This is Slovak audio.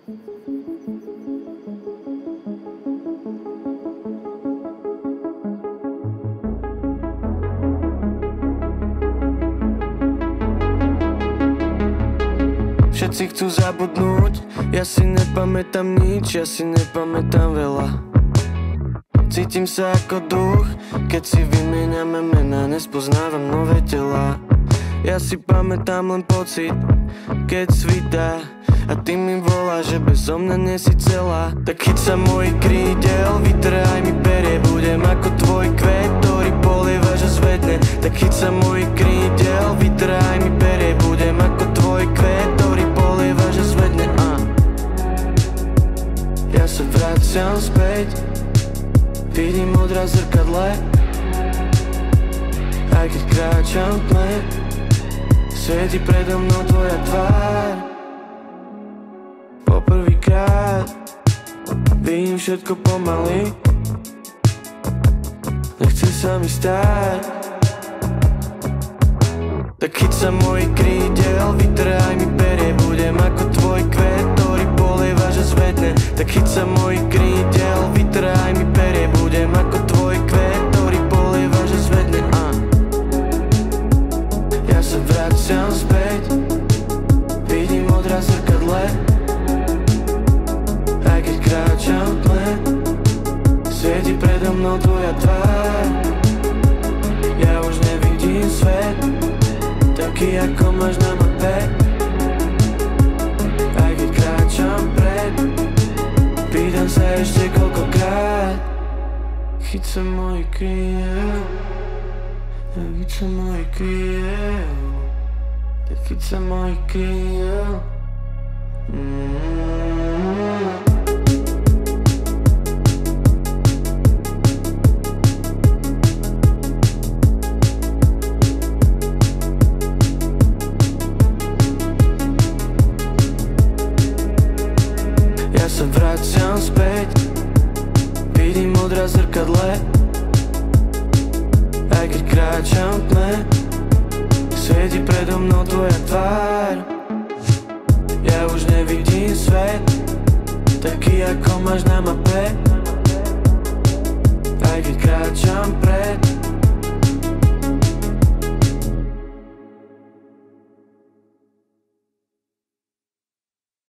Všetci chcú zabudnúť, ja si nepamätám nič, ja si nepamätám veľa. Cítim sa ako duch, keď si vymieňame mená, nespoznávam nové tela. Ja si pamätám len pocit, keď svitá a ty mi voláš, že bezo mňa nie si celá. Tak chyť sa mojich krídel, vytrhaj mi perie, budem ako tvoj kvet, ktorý polievaš a zvedne. Tak chyť sa mojich krídel, vytrhaj mi perie, budem ako tvoj kvet, ktorý polievaš a zvedne. Ja sa vraciam späť, vidím odraz v zrkadle, aj keď kráčam v tme, svieti predo mnou tvoja tvár. Poprvýkrát vidím všetko pomaly, nechce sa mi stáť. Tak chyť sa mojich krídel, vytrhaj mi perie, budem ako tvoj kvet, ktorý polievaš a zvedne. Tak chyť sa mojich krídel, vytrhaj mi perie, budem ako tvoj kvet, ktorý polievaš a zvedne. Ja sa vraciam späť, vidím odraz v zrkadle, aj keď kráčam v tme, svieti predo mnou tvoja tvár. Ja už nevidím svet taký, ako máš na mape, aj keď kráčam pred, pýtam sa ešte koľkokrát. Chyť sa mojich krídel, chyť sa mojich krídel, tak chyť sa mojich krídel. Ja sa vraciam späť, vidím odraz v zrkadle, aj keď kráčam v tme, svieti predo mnou tvoja tvár. Ja už nevidím svet taký, ako máš na mape, aj keď kráčam pred,